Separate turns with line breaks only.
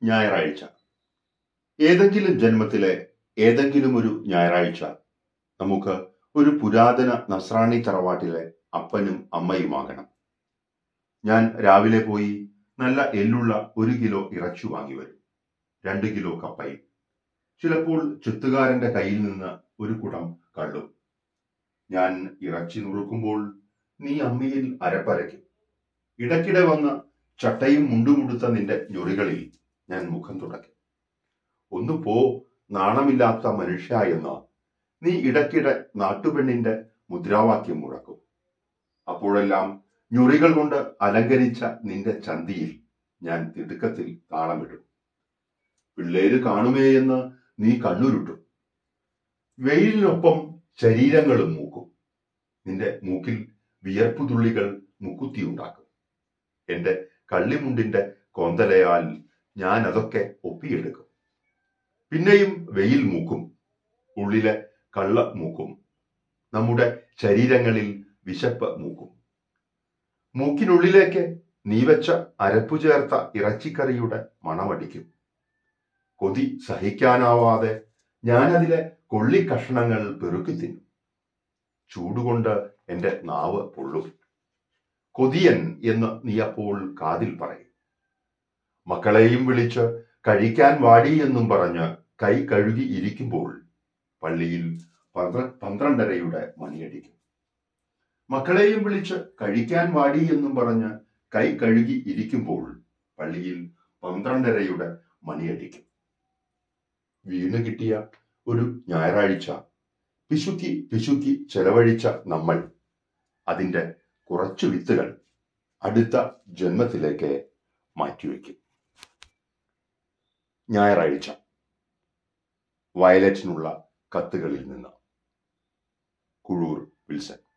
ഞായറാഴ്ച. ഏതെങ്കിലും ജന്മത്തിലെ ഏതെങ്കിലും ഒരു ഞായറാഴ്ച നമുക്ക് ഒരു പുരാതന നസ്രാണി തറവാട്ടിലെ അപ്പനും അമ്മയുമാകണം. ഞാൻ രാവിലെ പോയി നല്ല എല്ലുള്ള 1 കിലോ ഇറച്ചി വാങ്ങി വരും. 2 കിലോ കപ്പയും, ചിലപ്പോൾ ചെത്തുകാരന്റെ കയ്യിൽ നിന്ന് ഒരു കുടം കള്ളും. ഞാൻ ഇറച്ചി നുറുക്കുമ്പോൾ നീ അമ്മിയിൽ അരപ്പരയ്ക്കും. ഇടയ്ക്കിടെ വന്ന് ചട്ടയും മുണ്ടുമുടുത്ത നിന്റെ ഞൊറികളിൽ ഞാൻ മുഖം തുടയ്ക്കും. ഒന്ന് പോ നാണമില്ലാത്ത മനുഷ്യ എന്ന് നീ ഇടയ്ക്കിടെ നാട്ടുപെണ്ണിന്റെ മുദ്രാവാക്യം മുഴക്കും. അപ്പോഴെല്ലാം ഞൊറികൾ കൊണ്ട് അലങ്കരിച്ച നിന്റെ ചന്തിയിൽ ഞാൻ തിടുക്കത്തിൽ താളമിടും. പിള്ളേര് കാണുമേയെന്ന് നീ കണ്ണുരുട്ടും. വെയിലിനൊപ്പം ശരീരങ്ങളും മൂക്കും. നിന്റെ മൂക്കിൽ വിയർപ്പുതുള്ളികൾ മുക്കുത്തിയുണ്ടാക്കും. എന്റെ കള്ളിമുണ്ടിന്റെ കോന്തലയാൽ ഞാൻ അതൊക്കെ ഒപ്പിയെടുക്കും. പിന്നെയും വെയിൽ മൂക്കും, ഉള്ളിലെ കള്ള മൂക്കും, നമ്മുടെ ശരീരങ്ങളിൽ വിശപ്പ് മൂക്കും. മൂക്കിനുള്ളിലേക്ക് നീ വെച്ച അരപ്പു ചേർത്ത ഇറച്ചിക്കറിയുടെ മണമടിക്കും. കൊതി സഹിക്കാനാവാതെ ഞാനതിലെ കൊള്ളിക്കഷണങ്ങൾ പെറുക്കി തിന്നും. ചൂടുകൊണ്ട് എന്റെ നാവ് പൊള്ളും. കൊതിയൻ എന്ന് നീ അപ്പോൾ കാതിൽ പറയും. മക്കളെയും വിളിച്ച് കഴിക്കാൻ വാടി എന്നും പറഞ്ഞ് കൈ കഴുകി ഇരിക്കുമ്പോൾ പള്ളിയിൽ 12:30 മണിയടിക്കും. മക്കളെയും വിളിച്ച് കഴിക്കാൻ വാടി എന്നും പറഞ്ഞ് കൈ കഴുകി ഇരിക്കുമ്പോൾ പള്ളിയിൽ 12:30 മണിയടിക്കും. വീണ് കിട്ടിയ ഒരു ഞായറാഴ്ച പിശുക്കി ചെലവഴിച്ച നമ്മൾ അതിന്റെ കുറച്ചു വിത്തുകൾ അടുത്ത ജന്മത്തിലേക്ക് മാറ്റിവെക്കും. ഞായറാഴ്ച. വയലറ്റിനുള്ള കത്തുകളിൽ നിന്ന്. കുഴൂർ വിൽസൺ.